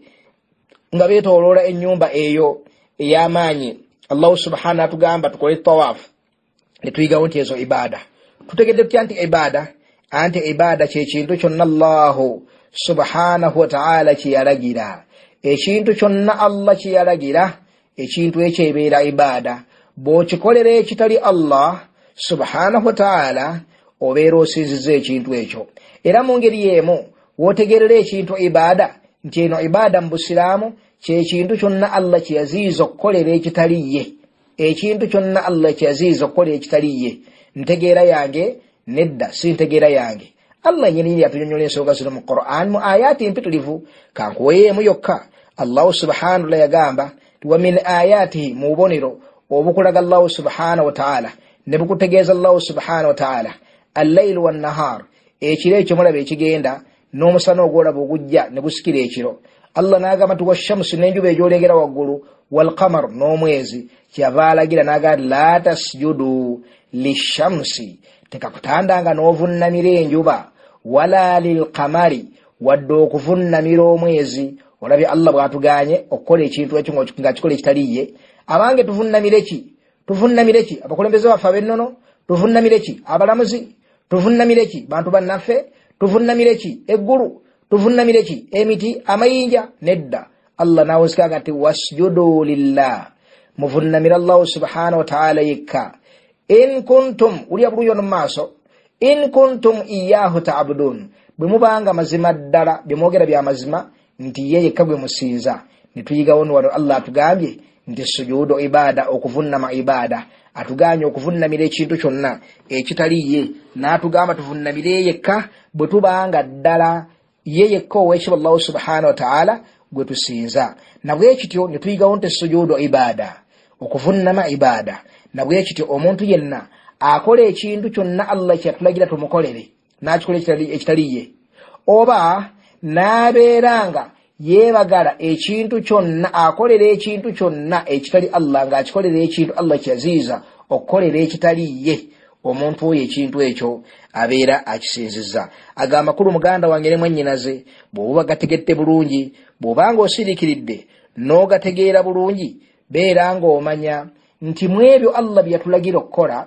nga beetooloola ennyumba eyo ey'amaanyi. Allahu subhanahu atugamba tukole tawaafu ne tuyigawo nti ezo ibaada. Tutegedde tutya nti ibaada? Anti ibaada kyekintu kyonna Allahu subhanahu wa ta'ala kyeyalagira. Ekintu kyonna Allah kyeyalagira, ekintu ekyo ebeera ibaada. Bw'okikolera ekitali Allah subhanahu wa ta'ala, obeera osinzizza ekintu ekyo. Era mu ngeri y'emu w'otegerera ekintu ibaada, nti eno ibaada mu busiraamu kyekintu kyonna Allah kyeyaziiza okukolera ekitali ye. Ekintu kyonna Allah kyeyaziiza okukolera ekitali ye. Ntegeera yange nedda, si ntegeera yange. Allah nyenyini yatunyonnyola ensonga zino mu Qur'an mu ayaati mpitirivu. Kankuweemu yokka Allahu subhanahu wa yagamba wa min ayatihi, mu bubonero obukulaga Allahu subhanahu wa ta'ala ne bukutegeeza Allahu subhanahu wa ta'ala al-laylu wan-nahar, ekiro ekyo mulaba ekigenda n'omusana ogwolaba ogujja ne gusikira ekiro. Allah n'agamba nti washamsu, n'enjuba egyolengera waggulu, wal-qamar, n'omwezi. Kyava alagira n'agamba la tasjudu lishamsi, tekakutandanga n'ovunnamira enjuba, wala lilqamari, wadde okuvunnamira omwezi. Olabye Allah bw'atuganye okukola ekintu ekyo nga kikola ekitali ye. Abange tuvunnamire ki? Tuvunnamire ki? Abakulembeze baffe ab'ennono? Tuvunnamire ki? Abalamuzi? Tuvunnamire ki? Bantu bannaffe? Tuvunnamire ki? Eggulu? Tuvunnamire ki? Emiti, amayinja? Nedda. Allah n'awuzikaga nti wasjudu lillah, muvunnamira Allahu subhanahu wa ta'ala yekka. In kuntum, uli abulungi ono maaso, in kuntum iyyahu ta'budun, bwe mubanga mazima ddala bye mwogera bya mazima nti ye yekka bwe musinza. Ne tuyigawo wano Allah atugambye nti sujudu ibaada, okuvunnama ibaada. Atuganye okuvunnamira ekintu kyonna ekitali ye, n'atugamba tuvunnamire yekka bwe tubanga ddala ye yekka ow'ekitiibwa Allahu subhanahu wa ta'ala gwe tusinza. Na bwe kityo ne tuyigawo nti sujudu ibaada, okuvunnama ibaada. Na bwe kityo omuntu yenna akola ekintu kyonna Allah kyatulagira tumukolere n'akikola ekitali ye, oba n'abeeranga yeebagala ekintu kyonna, akolera ekintu kyonna ekitali Allah ng'akikolera ekintu Allah kyaziiza okukolera ekitali ye, omuntu oyo ekintu ekyo abeera akisinzizza. Agamba kulu muganda wange ne mwennyinaze, bw'oba gategedde bulungi, bw'obanga osiriikiridde n'ogategeera bulungi, beera ng'omanya nti mu ebyo Allah bye yatulagira okukola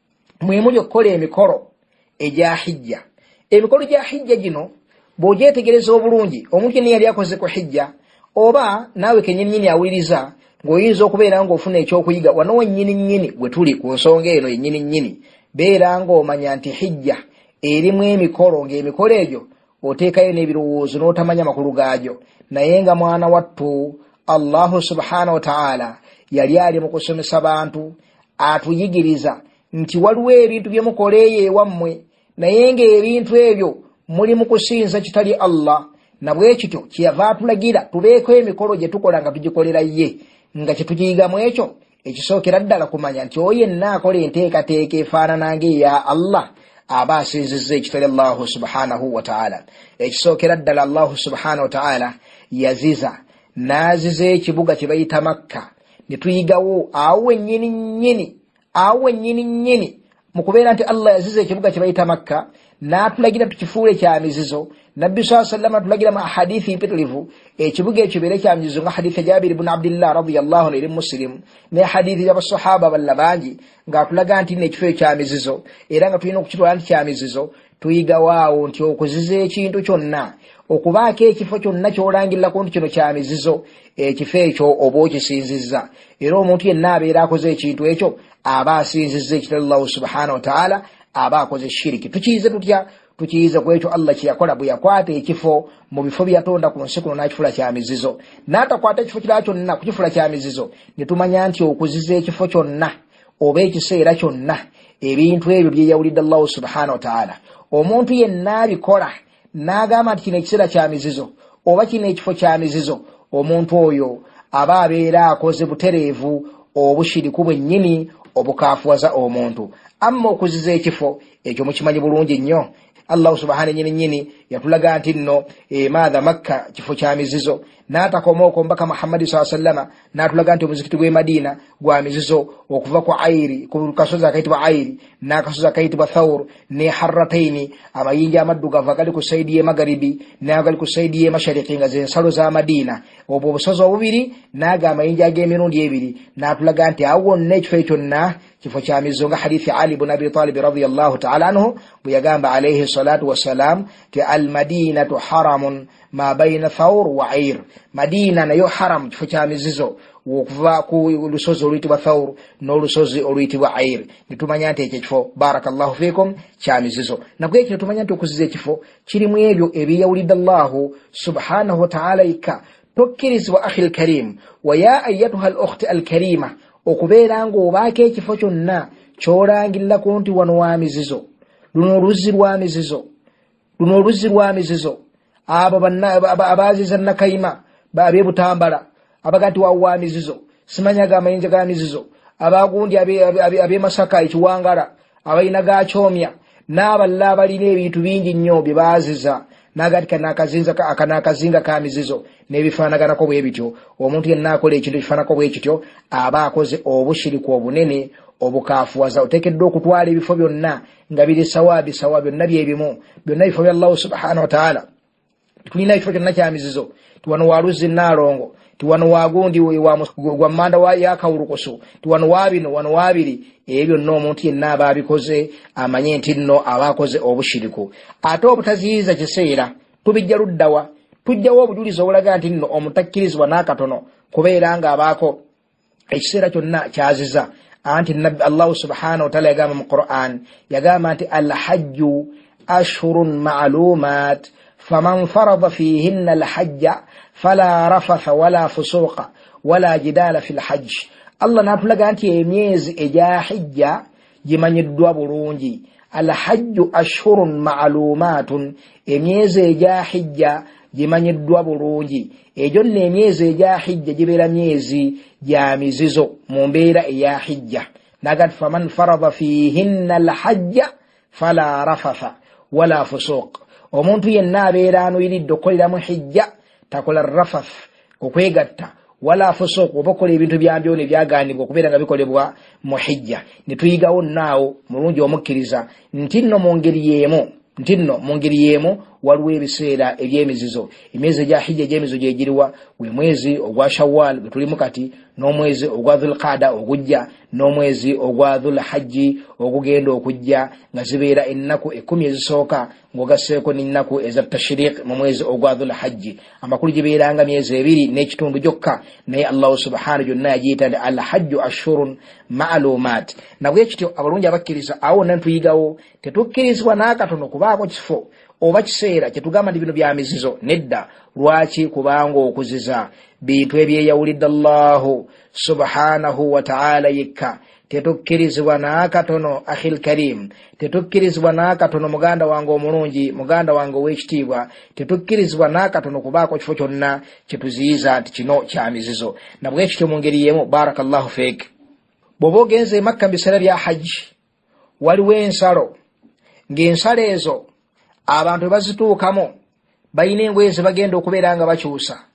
mwe muli okukola emikolo egya hijja. Emikolo gya hijja gino bw'ogyetegereza obulungi, omuntu yenna yali akoze ku hijja, oba naawe kennyini awuliriza ng'oyinza okubeera ng'ofuna ekyokuyiga wano wennyini nnyini we tuli ku nsonga eno yennyini nnyini, beera ng'omanya nti hijja erimu emikolo, ng'emikolo egyo oteekayo n'ebirowoozo n'otamanya makulu gaagyo. Naye nga mwana wattu Allahu subhanahu wa ta'ala yali ali mu kusomesa bantu, atuyigiriza nti waliwo ebintu bye mukola eyo ewammwe, naye ng'ebintu ebyo muli mu kusinza kitali Allah. Na bwe kityo kyeyava atulagira tubeeko emikolo gye tukola nga tugikolera ye, nga kye tugiyigamu ekyo ekisookera ddala kumanya nti oyo yenna akola enteekateeka efaanana ng'eya Allah aba asinzizza ekitali Allahu subhanahu wa ta'ala. Ekisookera ddala Allahu subhanahu wa ta'ala yaziza naziza ekibuga kye bayita Makka ne tuyigawo awo nnyini nnyini awo nnyini nnyini mu kubeera nti Allah yaziza ekibuga kye bayita Makka n'atulagira tukifuule kya mizizo. Nabbi sallallahu alayhi wa sallam atulagira mu hadithi mpitirivu ekibuga ekyo beere kya mizizo nga hadithi Jabir ibn Abdillah radiyallahu anhu eri Muslim ne hadithi y'abasahaba balla bangi ng'atulaga nti n'ekifo kya mizizo era nga tulina okukitwala nti kya mizizo. Tuyiga waawo nti okuziza ekintu kyonna okubaako ekifo kyonna ky'olangirako nti kino kya mizizo ekifo ekyo oba okisinzizza era omuntu yenna abeera akoze ekintu ekyo aba asinzizza ekitali Allah subhanahu wa ta'ala aba akoze shiriki. Tukiyize tutya? Tukiyize ku ekyo Allah kye yakola bwe yakwata ekifo mu bifo byatonda ku nsi kuno n'akifula kya mizizo n'atakwata ekifo kirala kyonna kukifula kya mizizo. Ne tumanya nti okuziza ekifo kyonna oba ekiseera kyonna ebintu ebyo byeyawulidde Allah subhanahu wa ta'ala. Omuntu yenna abikola n'agamba nti kino ekiseera kya mizizo oba kino ekifo kya mizizo, omuntu oyo aba abeera akoze butereevu obushiriku bwennyini obukaafuwaza omuntu. Amma okuziza ekifo ekyo mukimanyi bulungi nnyo. Allah subhanahu nyini nyini yatulaga nti nno e maadha Makka kifo kya mizizo n'atakoma okwo mbaka Muhammad sallallahu alayhi wasallam n'atulaga nti omuzikiti gwe Madina gwa mizizo okuva ku Airi ku kasozi akayitibwa Airi n'akasozi akayitibwa Thawr ne Harrataini amayinja amaddugavu agali ku saidi ye Magharibi n'agali ku saidi ye Mashariki nga z'ensalo za Madina obwo obusozi obubiri n'aga amayinja ag'emirundi ebiri n'atulaga nti awo n'ekifo ekyo na kifo kya mizizo nga hadithi Ali ibn Abi Talib radiyallahu ta'ala anhu bwe yagamba alayhi salatu wassalam ti al-Madinatu haramun ma bayna Thawr wa Air. Madina nayo haram kifo kya mizizo okuva ku lusozi oluyitibwa Thawr n'olusozi oluyitibwa Air. Nitumanya nti ekyo kifo barakallahu fikum kya mizizo. Nabwe ekyo tumanya nti okuziza ekifo kirimu ebyo ebiyawulidde Allah subhanahu wa ta'ala ika. Tokkirizibwa akhi al-karim wa ya ayyatuha al-ukhti al-karima okubeera ng'obaako ekifo kyonna ky'olangirako nti wano wa mizizo, luno oluzzi lwa mizizo, luno oluzzi lwa mizizo. Abo abaziza Nakayima ab'e Butambala abaga nti wawo wa mizizo, simanyaga amayinja ga mizizo, abagundi ab'e Masaka ekiwangala abalina ga Kyomya n'abalala abalina ebintu bingi nnyo bye baaziza n'agati kanakazinza akanakazinga ka mizizo n'ebifaanaganako bwe bityo. Omuntu yenna akola ekintu ekifaanako bwe kityo aba akoze obushiriku obunene obukaafuwaza. Oteekeddwa okutwala ebifo byonna nga biri sawa bisawa, byonna byebimu, byonna bifo bya Allah subhanahu wa ta'ala. Tulina ekifo kyonna kya mizizo, tiwano wa Luzzi Naalongo, tiwano wa gundi gwa Manda wa Yakawulukusu, tiwano wa bino wano wabiri. Ebyo nno omuntu yenna aba abikoze amanye nti nno aba akoze obushiriku. Ate obutaziyiza kiseera tubijja luddawa? Tujjawo obujulizi obulaga nti nno omutakkirizibwa n'akatono kubeera nga abaako ekiseera kyonna kyaziza. Anti nabbi Allah subhanahu wa ta'ala yagamba mu Qur'an, yagamba nti al-hajju ashhurun ma'lumat faman farada fihinna al-hajja fala rafatha wala fusuqa wala jidala fil hajj. Allah n'atulaga nti emyezi egya hijja gimanyiddwa bulungi. Al-hajju ashhurun ma'lumatun, emyezi egya hijja gimanyiddwa bulungi. Egyo nno emyezi egya hijja gibeera myezi gya mizizo mu mbeera eya hijja. Nagati faman farada fihinna al-hajja fala rafatha wala fusuq. Omuntu yenna abeera anuyiridde okukoleramu hijja takola rafath okwegatta wala fusuq obakola ebintu byambyo ne byagaanibwa okubeera nga bikolebwa mu hijja. Ne tuyigawo naawo mulungi omukkiriza nti nno mu ngeri y'emu nti nno mu ngeri y'emu waliwo ebiseera eby'emizizo. Emyezi egya hijja egy'emizizo gye giriwa? Gwe mwezi ogwa Shawwal gwe tulimu kati, n'omwezi ogwa Dhulqaada ogujja, n'omwezi ogwa Dhulhajji ogugenda okujja, nga zibeera ennaku ekkumi ezisooka ng'ogasseeko n'ennaku eza tashriq mu mwezi ogwa Dhulhajji. Amakulu gibeeranga myezi ebiri n'ekitundu gyokka, naye Allah subhanahu gyonna yagiyita nti al-hajju ashhurun ma'lumat. Nabwe kityo abalungi abakkiriza awo nne tuyigawo tetukkirizibwa n'akatono kubaako kifo oba kiseera kyetugamba nti bino bya mizizo. Nedda. Lwaki? Kubanga okuziza bintu ebyeyawulidde Allahu subhanahu wa ta'ala yekka. Tetukkirizibwa n'akatono akhil karim, tetukkirizibwa n'akatono muganda wange omulungi, muganda wange ow'ekitiibwa, tetukkirizibwa n'akatono kubaako kifo kyonna kyetuziyiza nti kino kya mizizo. Nabwe kityo mu ngeri y'emu barakallahu feek. Bw'oba ogenze e Makka mu biseera bya hajji waliwo ensalo, ng'ensalo ezo abantu bazituukamu balina engoye ze bagenda okubeera nga bakyusa.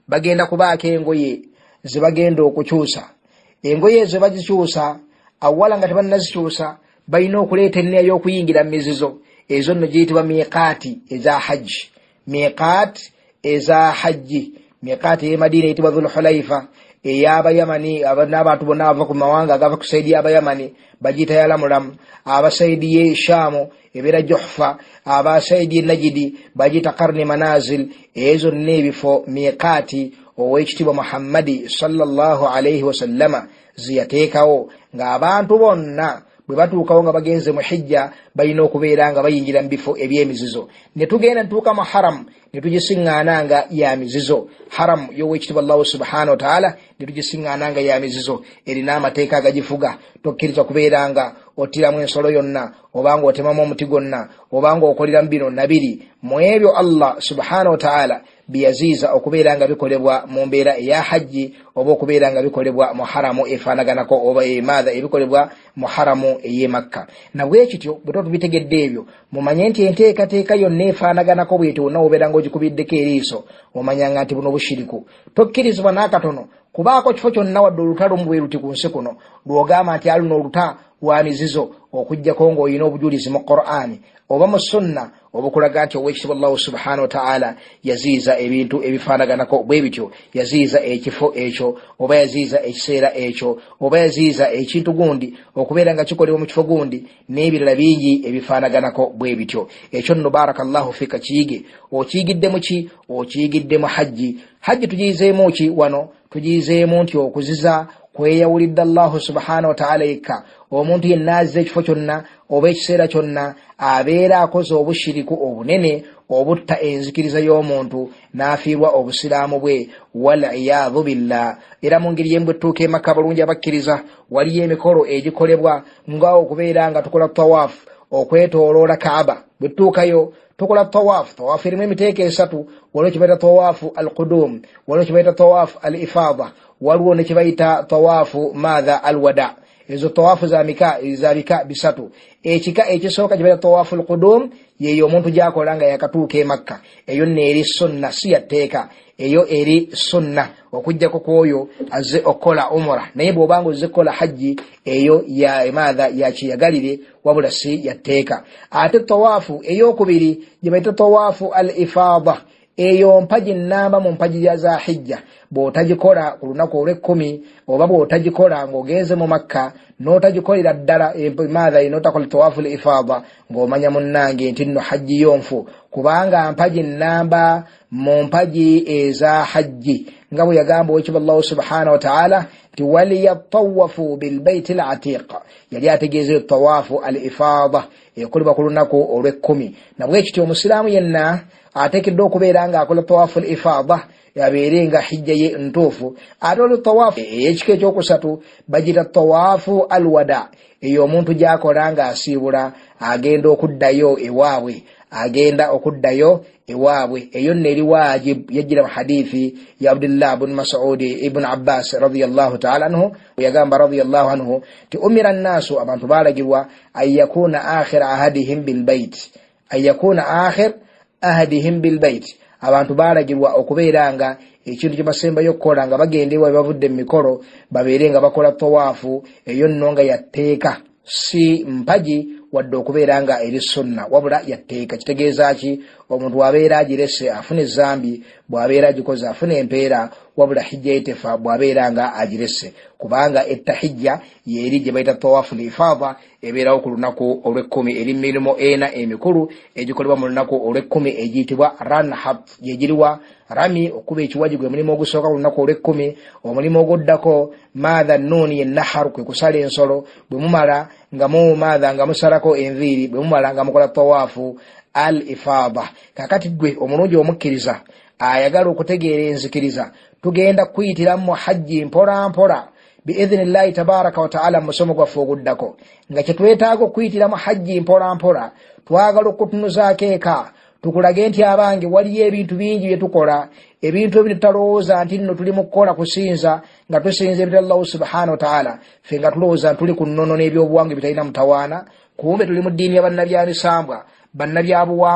bagenda kubaako engoye ze bagenda okukyusa. Engoye ezo bazikyusa awala nga tebannazikyusa balina okuleeta enneya y'okuyingira mu mizizo. Ezo nno giyitibwa miqaati eza hajji. Miqaati eza hajji. Miqaati y'e Madina eyitibwa Dhul Hulaifa. Ey'Abayamani n'abantu bonna abava ku mawanga agava ku saidi y'Abayamani bagiyita ya Lamulamu. Abasaidi y'e Shaamu ebeera Juhfa. Abasaidi y'e Najidi bagiyita Qarni Manazil. Ezo n'ebifo miqaati ow'ekitiibwa Muhammadi sallallahu alayhi wa sallama ziyateekawo ng'abantu bonna bwe batuukawo nga bagenze mu hijja balina okubeera nga bayingira mu bifo eby'emizizo. Ne tugenda ntuuka mu haram ne tugisiŋŋaana nga ya mizizo. Haram y'owekitiibwa Allahu subhanahu wa ta'ala ne tugisiŋŋaana nga ya mizizo erina amateeka agagifuga. Tokkiriza kubeera nga ottiramu ensolo yonna obanga otemamu omuti gwonna obanga okoleramu bino nabiri mu ebyo Allah subhanahu wa ta'ala biyaziiza okubeera nga bikolebwa mu mbeera eya hajji oba okubeera nga bikolebwa mu haramu efaanaganako oba emaadha ebikolebwa mu haramu ey'e Makka. Na bwekityo bwe tubitegedde ebyo mumanye nti enteekateeka yonna efaanaganako bw'etyo wonna obeera ng'ogikubiddeko eriiso omanyanga nti buno bushiriku. Tokkirizibwa n'akatono kubaako kifo kyonna wadde olutalo mu bwe luti ku nsi kuno lw'ogamba nti aluno oluta lwa mizizo okuggyako ng'olina obujulizi mu Qur'ani oba mu sunna obukulaga nti owekitiibwa Allahu subhanahu wa ta'ala yaziiza ebintu ebifaanaganako bwe bityo. Yaziiza ekifo ekyo oba yaziiza ekiseera ekyo oba yaziiza ekintu gundi okubeera nga kikolebwa mu kifo gundi n'ebirala bingi ebifaanaganako bwe bityo. Ekyo nno barakallahu fika kiyige. Okiyigidde mu ki? Okiyigidde mu hajji. Hajji tugiyizeemu ki wano? Tugiyizeemu nti okuziza kweyawulidde Allahu subhanahu wa ta'ala yekka. Omuntu yenna azza ekifo kyonna oba ekiseera kyonna abeera akoze obushiriku obunene obutta enzikiriza y'omuntu n'afiirwa obusiraamu bwe wal'iyadhu billah. Era mu ngeri yembwe tuuka e Makka bulungi abakkiriza waliyo emikolo egikolebwa nga okubeera nga tukola tawaafu okwetooloola Kaaba. Bwe tutuukayo tukola tawaafu. Tawaafu erimu emiteeka esatu. Waliwo kye bayita tawaafu al-qudum, waliwo kye bayita tawaafu al-ifaada, waliwo ne kye bayita tawaafu maadha al-wada. Ezo tawaafu za mika za bika bisatu. Ekika ekisooka kye bayita tawaafu al-qudum yeyo omuntu gy'akola nga yakatuuka e Makka. Eyo neeri sunna si yatteeka. Eyo eri sunna okujjako kwoyo azze okola umra. Naye bw'obanga ozze kola hajji eyo ya emaadha ya kiyagalire wabula si yatteeka. Ate tawaafu ey'okubiri gye bayita tawaafu al-ifaada eyo mpaji nnamba mu mpaji za hijja. Bw'otagikola ku lunaku olw'ekkumi oba bw'otagikola ng'ogenze mu Makka n'otagikolera ddala emaadha n'otakola tawaafu al-ifaada ng'omanya munnange nti nno hajji yonfu kubanga mpaji nnamba mu mpaji eza hajji nga bwe yagamba owekitiibwa Allahu subhanahu wa ta'ala nti waliyatawafu bilbaiti al-atiq. Yali ategeeza tawaafu al-ifaada ekolebwa ku lunaku olw'ekkumi. Na bwekityo omusiraamu yenna ateekeddwa okubeera ng'akola tawaafu al-ifaada yabeere nga hijja ye ntuufu. Ate olwo tawaafu ey'ekika ekyokusatu bagita tawaafu al-wada eyo omuntu gy'akola ng'asiibula agenda okuddayo ewaabwe agenda okuddayo ewaabwe. Eyo nno eri waajib yajjira mu hadithi ya Abdullah ibn Mas'ud ibn Abbas radiyallahu ta'ala anhu yagamba radiyallahu anhu ti umira an-nasu abantu balagirwa ayakuna akhir ahadihim bil bait ayakuna akhir ahadihim bil bait. Abantu balagirwa okubeera nga ekintu kye basembayo okukola nga bagenda ewa bavudde mu mikolo babeere nga bakola tawaafu. Eyo nno nga yatteeka si mpaji wadde okubeera nga eri sunna wabula yatteeka. Kitegeeza ki? Omuntu bw'abeera agirese afuna ezambi, bw'abeera agikoze afuna empeera wabula hijja yetefa bw'abeera nga agirese kubanga ettahijja yeri gye bayita tawaafu al-ifaada ebeerawo ku lunaku olw'ekkumi. Eri mirimu ena emikulu egikolebwa mu lunaku olw'ekkumi egiyitibwa ranhab yegiriwa rami okuba ekiwaji gwe mulimu ogusooka ku lunaku olw'ekkumi. Omulimu oguddako maadha nuuni yennaharu kwe kusala ensolo. Bwe mumala nga mu maadha nga musalako enviiri bwe mumala nga mukola tawaafu al-ifaada. Kakati gwe omulungi omukkiriza ayagala okutegeera enzikiriza tugenda kuyitira mu hajji mpola mpola biidhnillahi tabaraka wa ta'ala musomo gwaffe oguddako nga kye twetaaga okuyitira mu hajji mpola mpola twagala okutunuzaako eka tukulage nti abange waliyo ebintu bingi bye tukola ebintu ebyo tutalowooza nti nno tuli mu kukola kusinza nga tusinza ebitali Allahu subhanahu wa ta'ala ffe nga tulowooza tuli ku nnono n'ebyobuwangwa bitalina mutawaana kumbe tuli mu ddiini ya bannabyanisambwa bannabyabuwangwa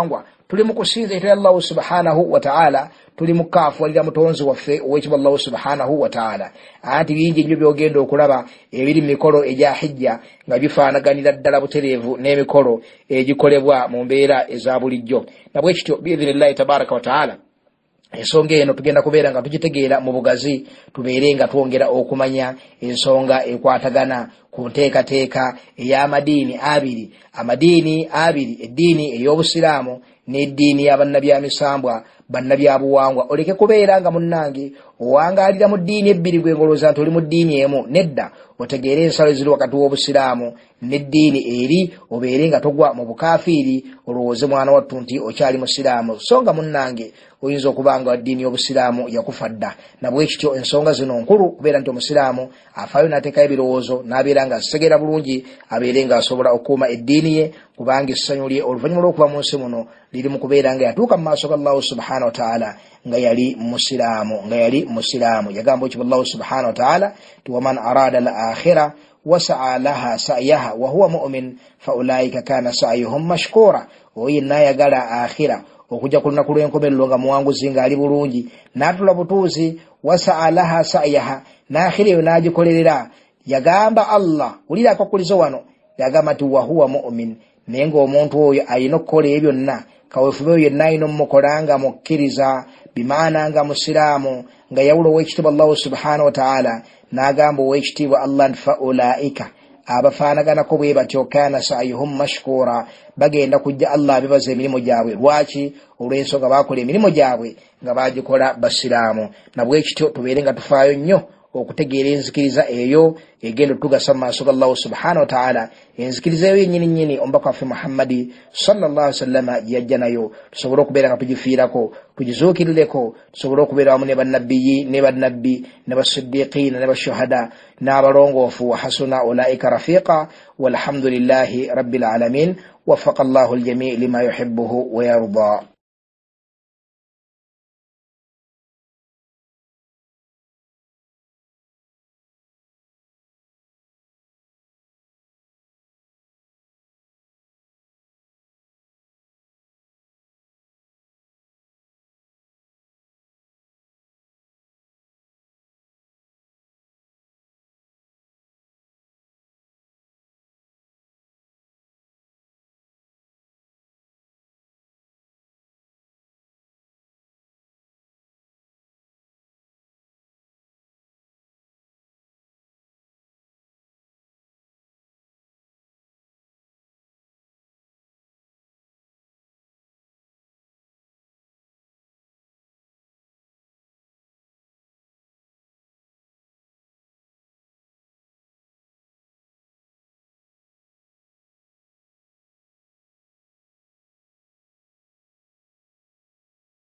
tuli mu kusinziira Allah subhanahu wa ta'ala, tuli mu kaafuulira mutonzi waffe ow'ekitiibwa Allah subhanahu wa ta'ala. Anti bingi nnyo byogenda okulaba ebiri mu mikolo egya hijja nga bifaanaganira ddala butereevu n'emikolo egikolebwa mu mbeera eza bulijjo. Na bwe kityo biidhinillahi tabaraka wa ta'ala, ensonga eno tugenda kubeera nga tugitegeera mu bugazi, tubeere nga twongera okumanya ensonga ekwatagana ku nteekateeka ey'amadiini abiri. Amadiini abiri, eddiini ey'Obusiraamu n'eddiini y'abannabyamisambwa, bannabyabuwangwa. Oleke kubeera nga munnange owangaalira mu ddiini ebbiri gwe ngolooza nti oli mu ddiini emu. Nedda, otegeere ensalo eziri wakati w'Obusiraamu n'eddiini eri, obeere nga togwa mu bukaafiiri olowooze mwana wattu nti okyali musiraamu. So nga munnange oyinza okuba nga ddiini y'Obusiraamu yakufa dda. Na bwe kityo ensonga zino nkulu kubeera nti omusiraamu afaayo n'ateekayo ebirowoozo n'abeera nga asegera bulungi, abeere nga asobola okukuuma eddiini ye, kubanga essanyu lye oluvannyuma lw'okuva mu nsi muno liri mu kubeera nga yatuuka mu maaso ga Allah subhanahu wa ta'ala nga yali musiraamu, nga yali musiraamu. Yagamba ekyo Allah subhanahu wa ta'ala ti waman arada al-akhira wasa'a laha sa'yaha wa huwa mu'min fa ulaika kana sa'yuhum mashkura. Oyo n'ayagala akhira, okujja ku lunaku lw'enkomerero nga muwanguzi ng'ali bulungi, n'atula butuuzi, wasa'a laha sa'yaha, n'akhira eyo n'agikolerera. Yagamba Allah, wulira akakulizo wano, yagamba ti wa huwa mu'min, naye ng'omuntu oyo alina okukola ebyo byonna, kaweefube oyo yenna alina omukola nga mukkiriza, bimaana nga musiraamu, nga yawula ow'ekitiibwa Allah subhanahu wa ta'ala. N'agamba ow'ekitiibwa Allah nti fa ulaika, abafaanaganako bwe batyo, kana sa'yuhum mashkura, bagenda kujja Allah abebaza emirimu gyabwe. Lwaki? Olw'ensonga baakola emirimu gyabwe nga baagikola basiraamu. Na bwe kityo tubeere nga tufaayo nnyo okutegeera enzikiriza eyo egenda tugasa mu maaso ga Allah subhanahu wa ta'ala, enzikiriza eyo yennyini nnyini omubaka waffe Muhammadi sallallahu alaihi wasallam gye yajja nayo, tusobole okubeera nga tugifiirako, tugizuukirireko, tusobole okubeera wamu ne bannabbiyi ne bannabbi ne basiddiqiina ne bashuhada n'abalongoofu, wa hasuna ulaika rafiqa, walhamdulillahi rabbil alamin. Waffaqa Allahu al-jami' lima yuhibbuhu wa yarda.